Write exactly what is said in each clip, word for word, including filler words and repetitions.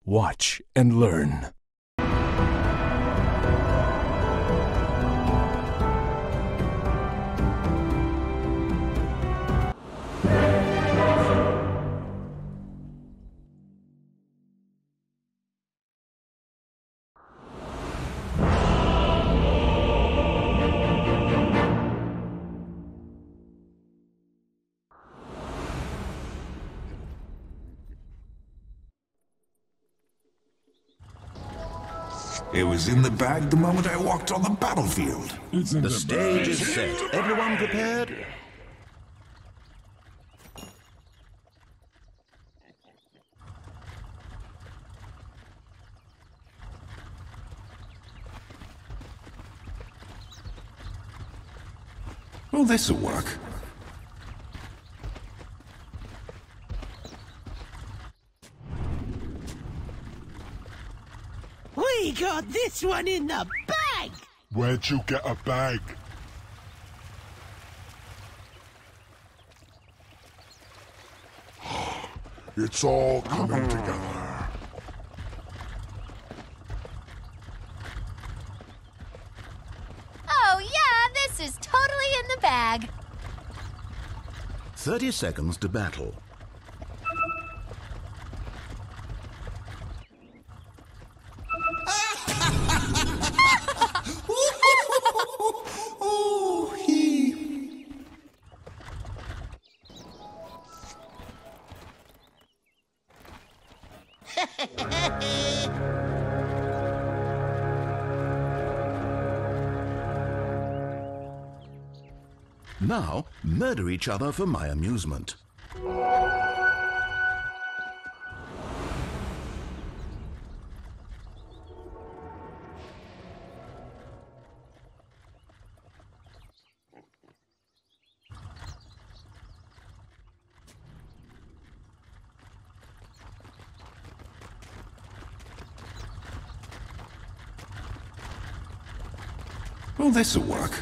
Watch and learn. It was in the bag the moment I walked on the battlefield. The stage is set. Everyone prepared? Well, this'll work. We got this one in the bag! Where'd you get a bag? It's all coming together. Oh yeah, this is totally in the bag. Thirty seconds to battle. Now, murder each other for my amusement. Well, this'll work.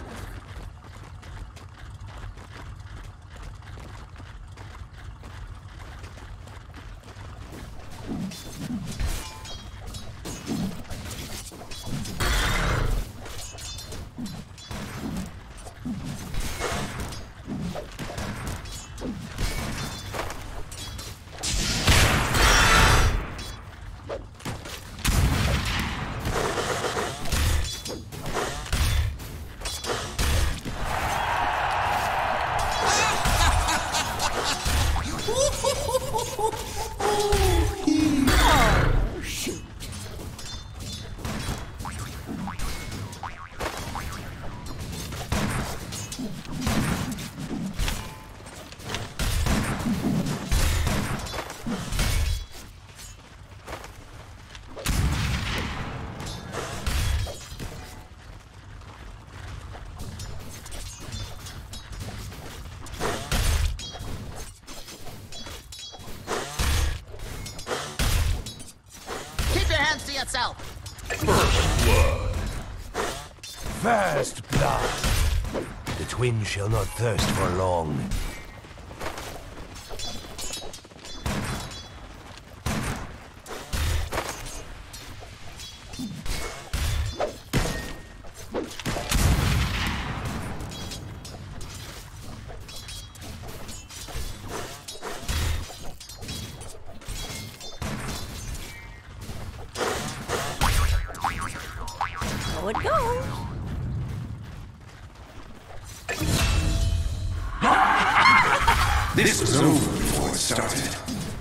Hands to yourself. First blood. First blood. The twins shall not thirst for long. It goes. This was over before it started.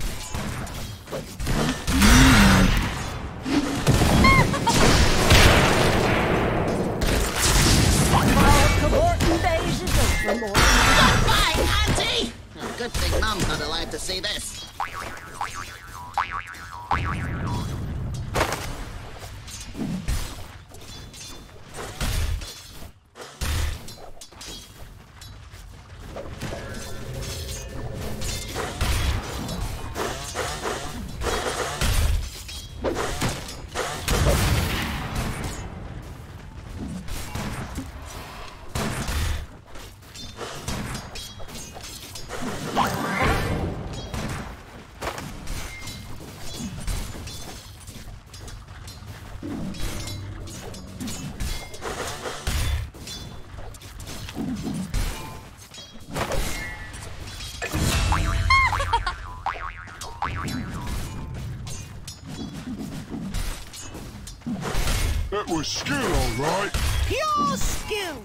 Goodbye, Auntie! Good thing Mom's not alive to see this. That was skill, all right. Pure skill.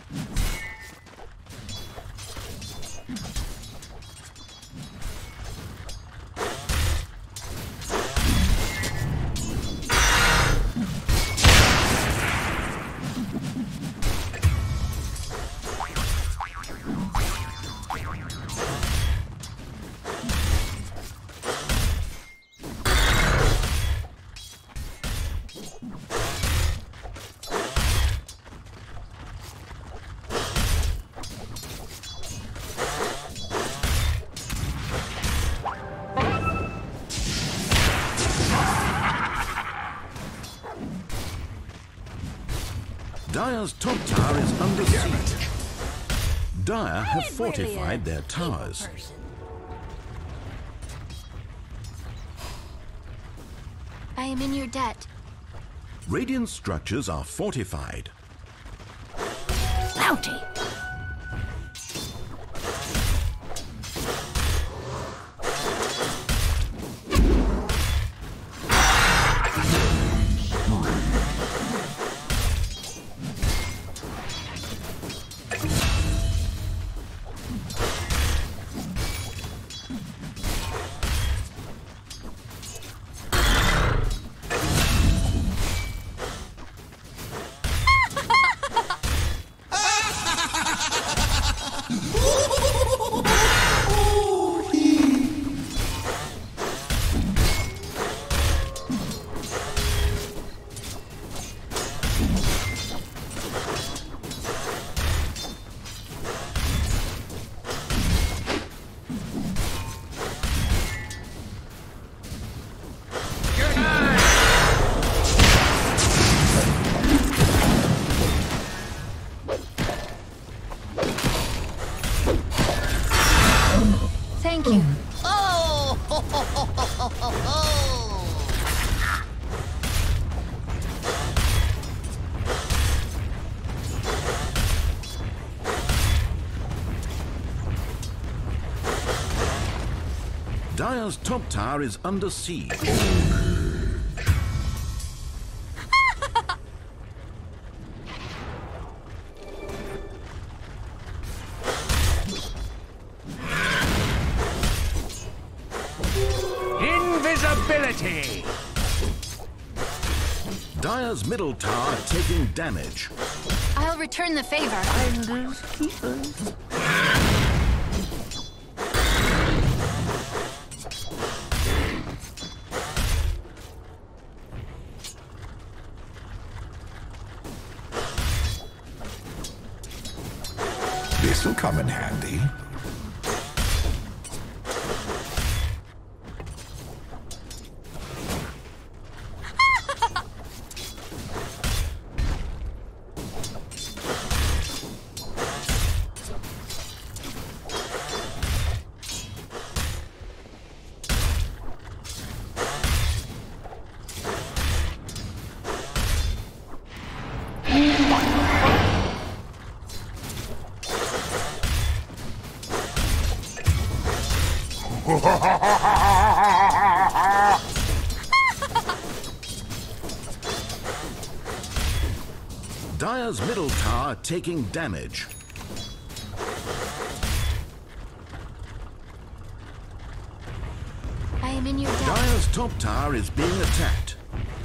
Dire's top tower is under siege. Dire have fortified their towers. I am in your debt. Radiant structures are fortified. Bounty. Thank you. Oh! Ho, ho, ho, ho, ho, ho. Dire's top tower is under siege. Invisibility! Dire's middle tower taking damage. I'll return the favor. This'll come in handy. Dire's middle tower taking damage. I am in your debt. Dire's top tower is being attacked.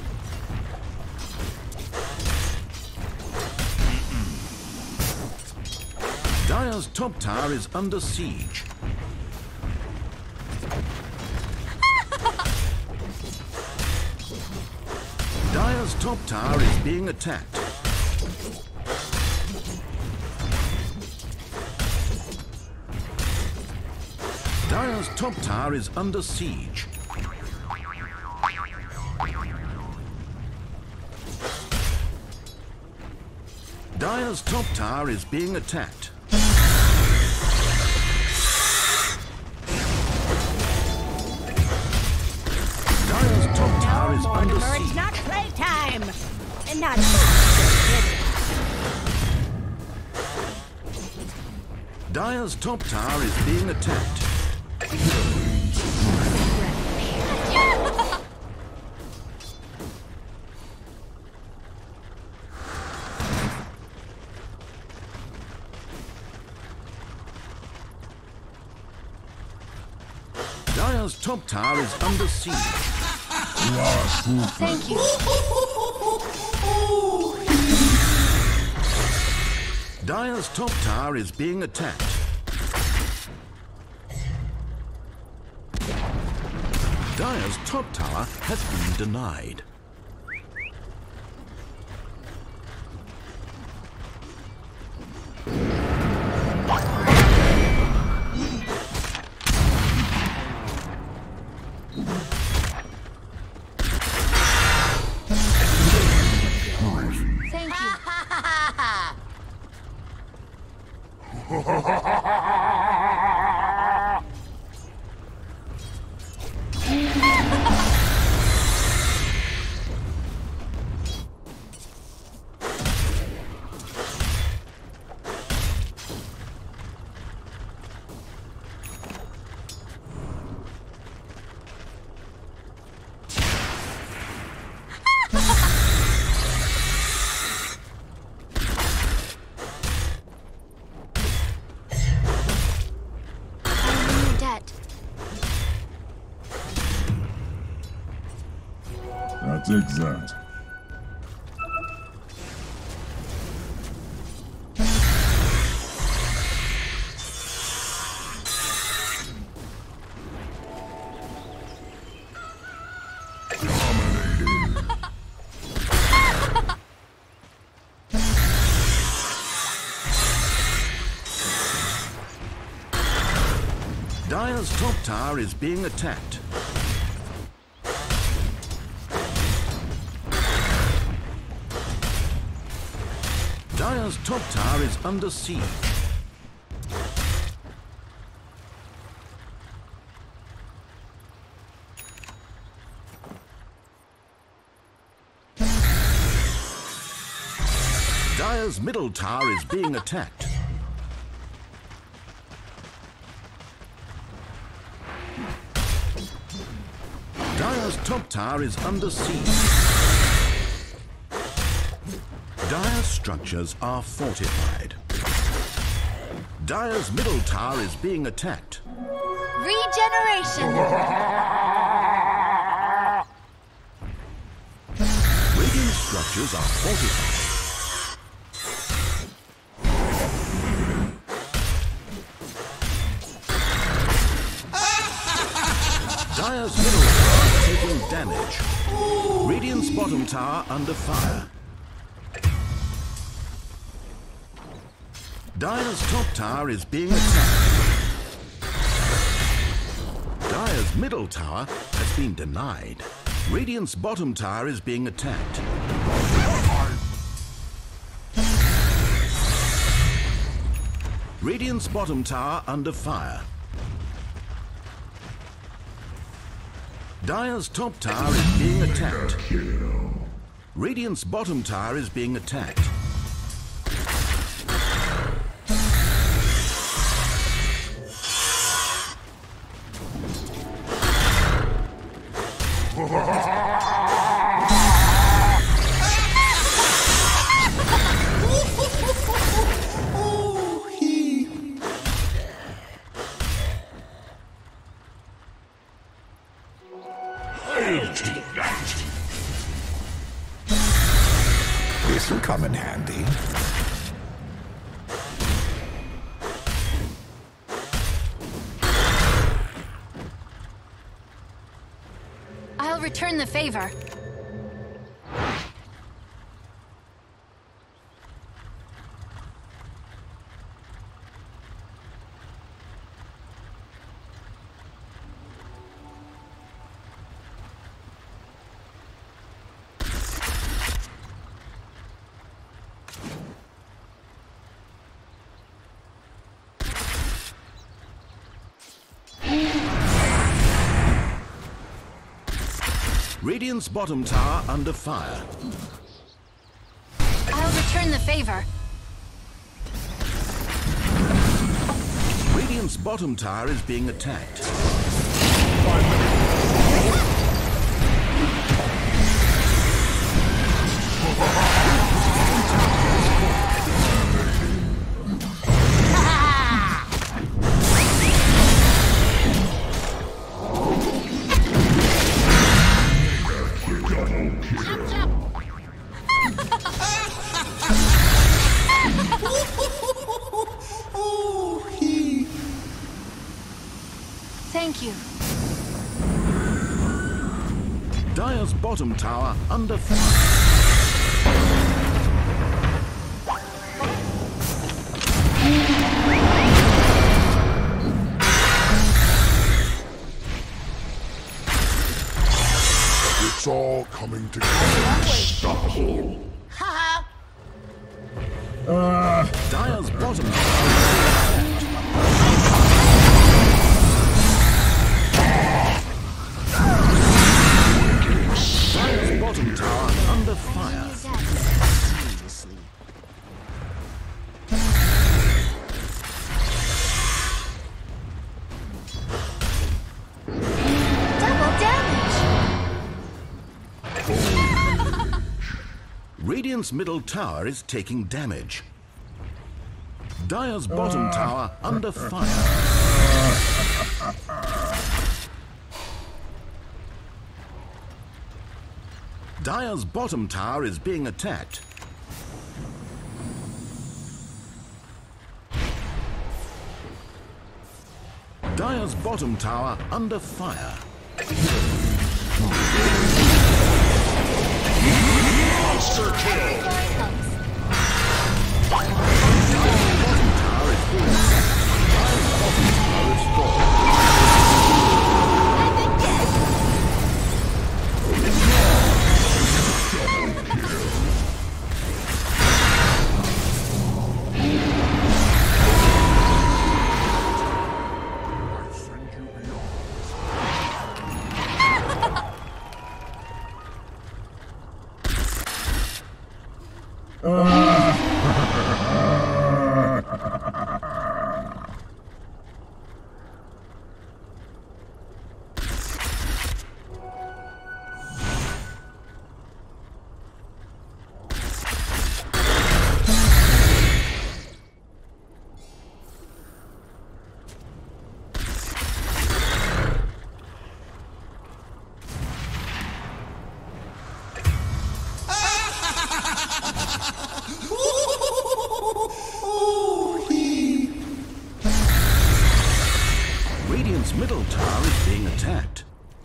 Dire's top tower is under siege. Dire's top tower is being attacked. Dire's top tower is under siege. Dire's top tower is being attacked. Dire's top tower is under Mortimer, siege. it's not playtime! And not... Dire's top tower is being attacked. Dire's top tower is under siege. Thank you. Dire's top tower is being attacked. Dire's top tower has been denied. Thank you. That's exact. Dire's top tower is being attacked. Dire's top tower is under siege. Dire's middle tower is being attacked. Dire's top tower is under siege. Dire's structures are fortified. Dire's middle tower is being attacked. Regeneration! Radiant structures are fortified. Dire's middle tower taking damage. Radiant's bottom tower under fire. Dire's top tower is being attacked. Dire's middle tower has been denied. Radiant's bottom tower is being attacked. Radiant's bottom tower under fire. Dire's top tower is being attacked. Radiant's bottom tower is being attacked. This will come in handy. I'll return the favor. Radiant's bottom tower under fire. I'll return the favor. Radiant's bottom tower is being attacked. Thank you. Dire's bottom tower under fire. It's all coming together. Unstoppable. Haha! Dire's bottom tower Dire's bottom tower under fire. Seriously. Double damage! Radiant's middle tower is taking damage. Dire's bottom tower under fire. Dire's bottom tower is being attacked. Dire's bottom tower under fire. Monster kill. Dire's bottom tower is being attacked. Dire's bottom tower is falling. I send you beyond. Radiant's middle tower is being attacked.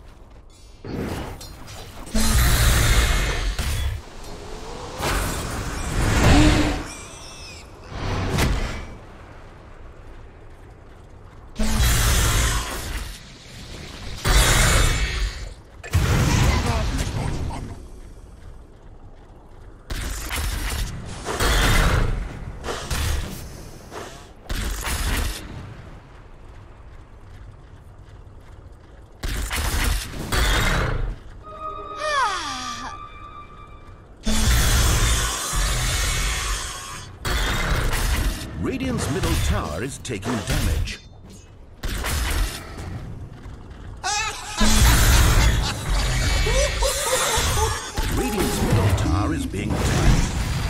Radiant's middle tower is taking damage. Radiant's middle tower is being attacked.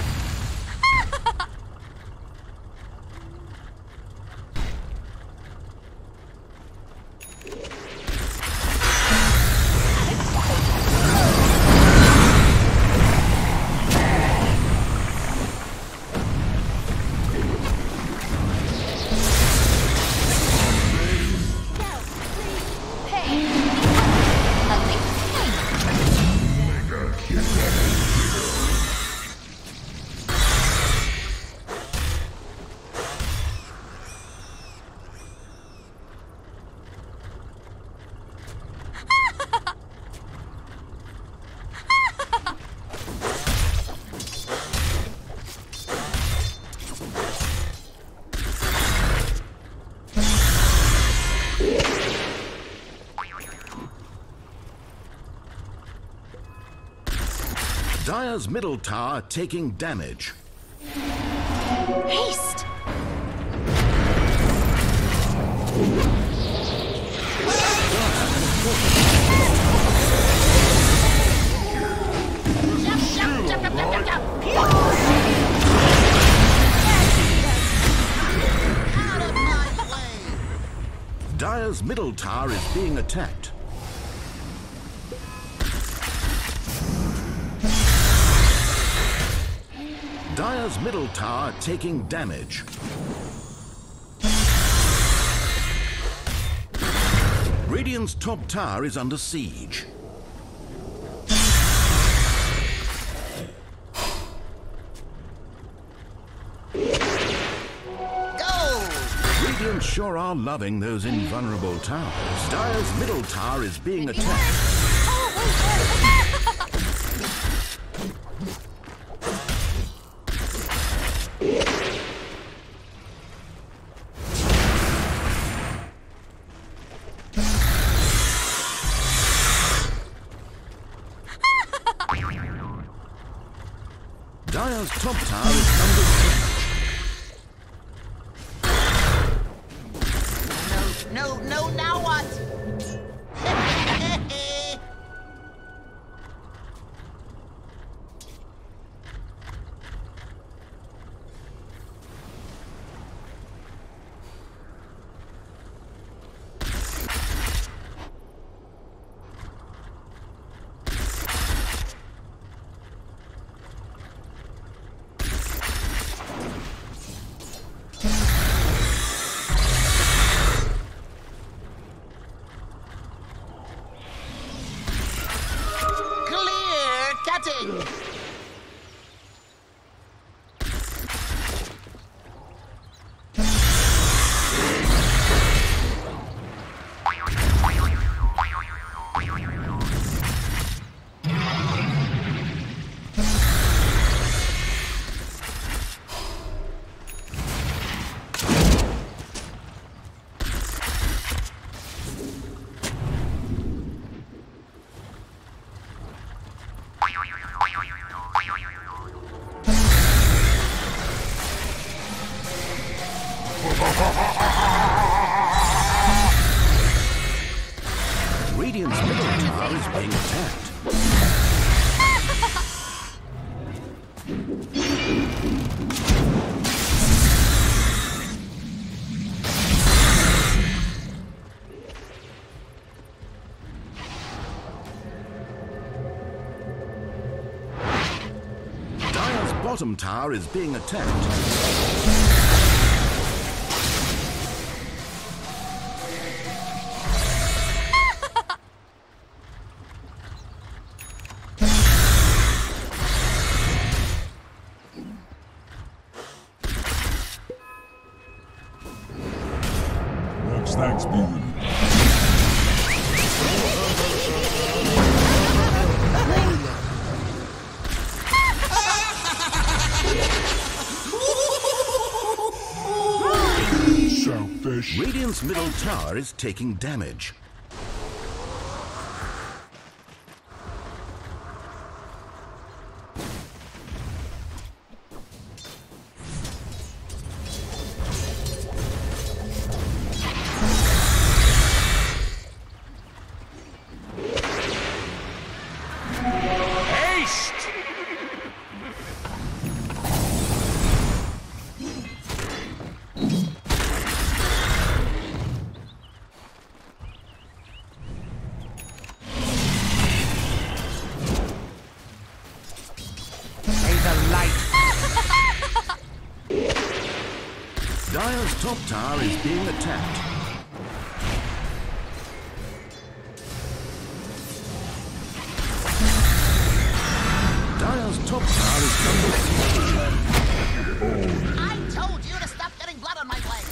Pain. Unleash pain. Dire's middle tower taking damage. Haste! Out of my way! Dire's middle tower is being attacked. Dire's middle tower taking damage. Radiant's top tower is under siege. Radiant sure are loving those invulnerable towers. Dire's middle tower is being attacked. Dire's top tower is under siege. No, no, now what? Radiant's middle tower is being attacked. Dire's bottom tower is being attacked. Thanks, Bean. Selfish. Radiant's middle tower is taking damage. Dire's top tower is being attacked. Dire's top tower is under siege. I told you to stop getting blood on my blade.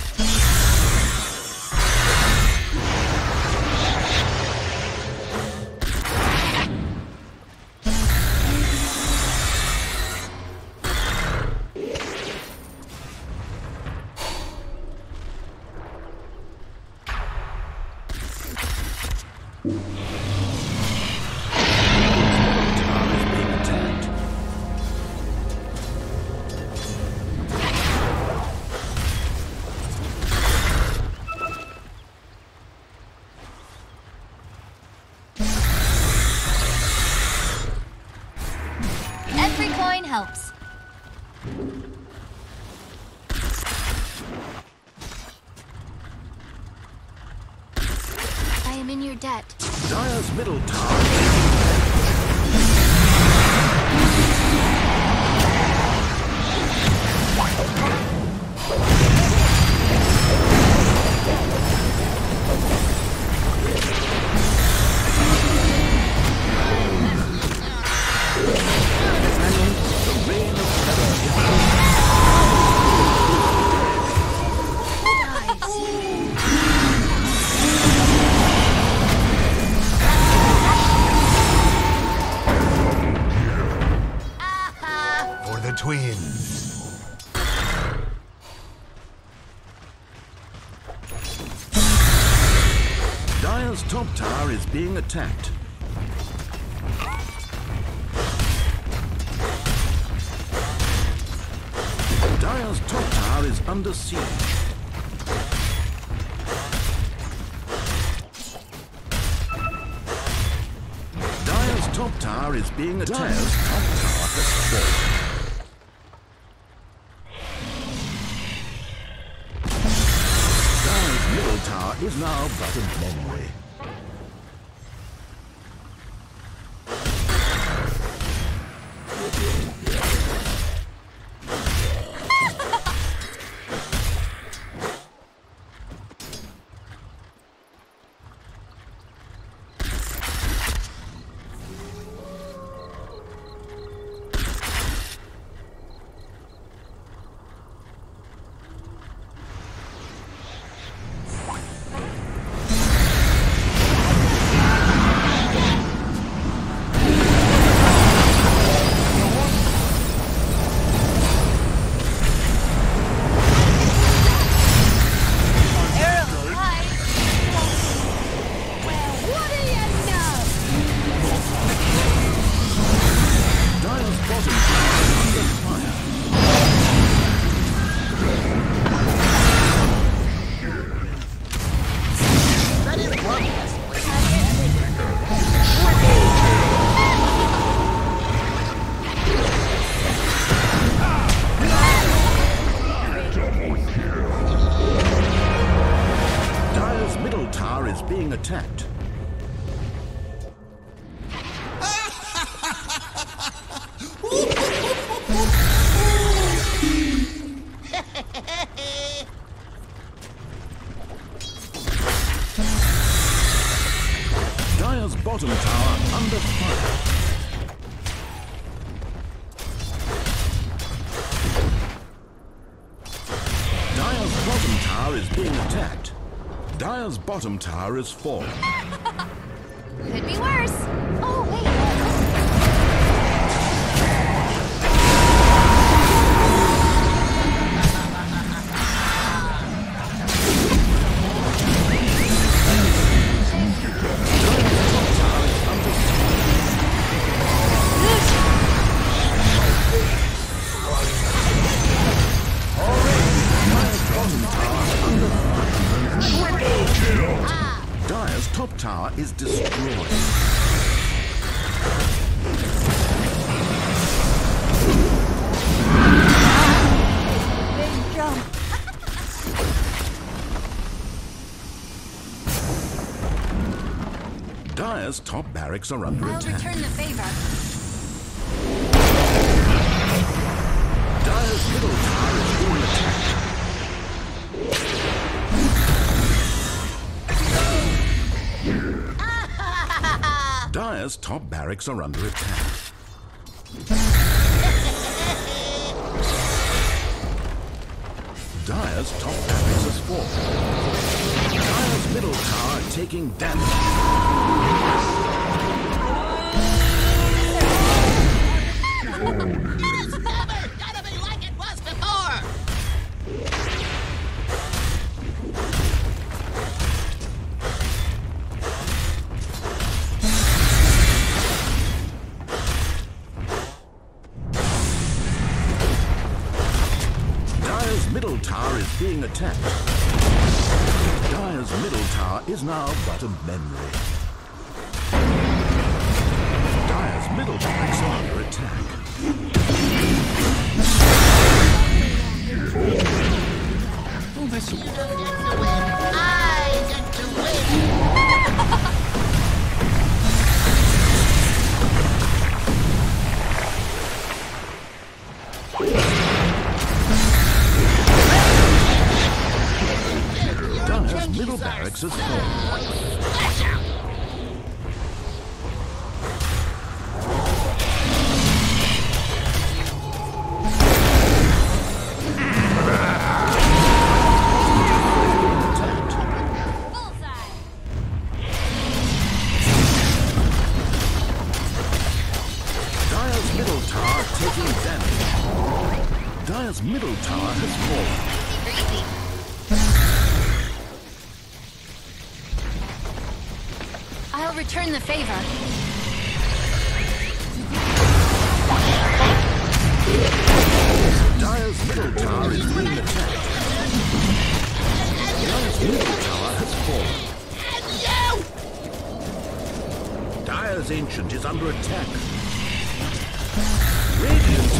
Every coin helps. I am in your debt. Dire's middle tower. Dire's top tower is being attacked. Dire's top tower is under siege. Dire's top tower is being attacked. Dire's top tower has fallen. Dire's middle tower is now but a memory. Attacked. Dire's bottom tower under fire. Dire's bottom tower is being attacked. Dire's bottom tower is fallen. Could be worse. Oh, wait. Dire's top tower is destroyed. Big jump. Dire's top barracks are under I'll attack. return the favor. Dire's middle tower is being attacked. Dire's top barracks are under attack. Dire's top barracks has fallen. Dire's middle tower taking damage. It is never gonna be like it was before! Dire's middle tower is being attacked. Dire's middle tower is now but a memory. Dire's middle barracks are under attack. Oh, this You don't get to win. I get to win! Dire's middle barracks has fallen. Splash out! Dire's middle tower taking damage. Dire's middle tower has fallen. I'll return the favor. Dire's middle tower is being attacked. Dire's middle tower has fallen. Dire's Ancient is under attack. Radiant's